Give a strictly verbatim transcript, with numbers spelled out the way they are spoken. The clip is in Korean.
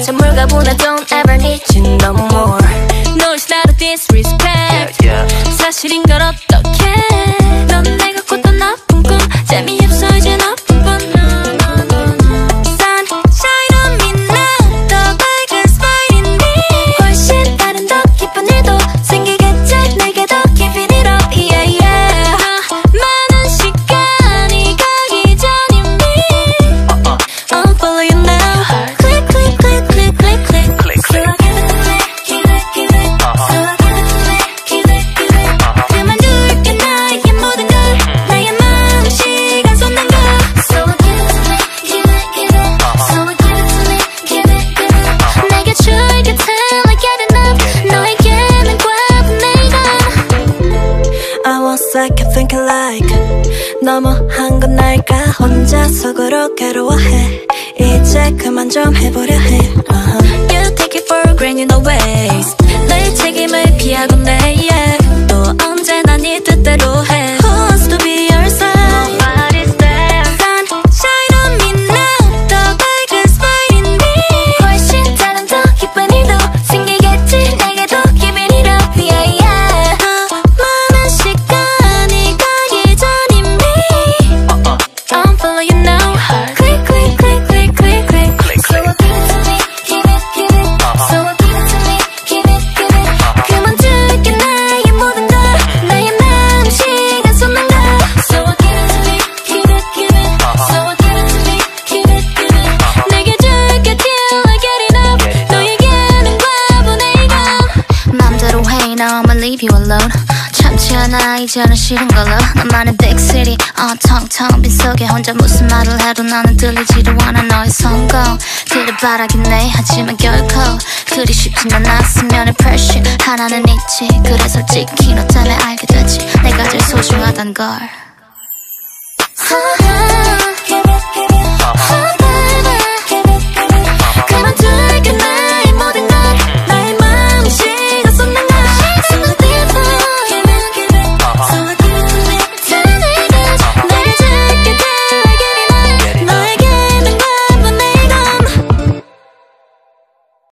찬물 가보나 don't ever need you no more. No, it's not a disrespect. yeah, yeah. 사실인 걸 어떡해. 넌 내가 꿨던 나쁜 꿈 재미없어 이제 너뿐. Sunshine on me now. 더 밝은 smile in me. 훨씬 다른 더 깊은 일도 생기겠지. 내게 더 keep it up. yeah, yeah. 많은 시간이 가기 전이니 I'll follow you now. Click, click, click, click, click, click, click. So I give it to me, give it, give it. So I give it to me, give it, give it. 그만둘게 나의 모든 걸 나의 마음 시간 쏟는 걸. So I give it to me, give it, give it. So I give it to me, give it, give it. 내게 줄게 till I get enough. 너에게는 과분 내가 I was like thinking like 너무한 건 날까 혼자 속으로 괴로워해 이제 그만 좀 해보려 해 uh-huh. You take it for granted always 내 책임을 피하고 내 yeah. 또 언제나 네 뜻대로 해 Who wants to be your side Nobody's there Sunshine on me now 더 밝은 smile in me 훨씬 다른 더 기쁜 일도 생기겠지 내게 더 keep it up yeah, yeah. 더 많은 시간이 가기 전이니 I'll follow you now Click click click click click click So I give it to me give it give it So I give it to me give it give it 그만둘게 나의 모든 걸 나의 마음 시간 쏟는 걸 So I give it to me give it give it So I give it to me give it give it 내게 줄게 till I get enough 너에게는 과분해 이건 맘대로 해 now I'ma leave you alone 참지 않아 이제는 싫은 걸로 너만의 big city 어 텅텅 빈 속에 혼자 무슨 말을 해도 나는 들리지도 않아 너의 성공 그를 바라긴 해 하지만 결코 그리 쉽진 않았으면 pressure 하나는 있지 그래 솔직히 너 때문에 알게 됐지 내가 제일 소중하단 걸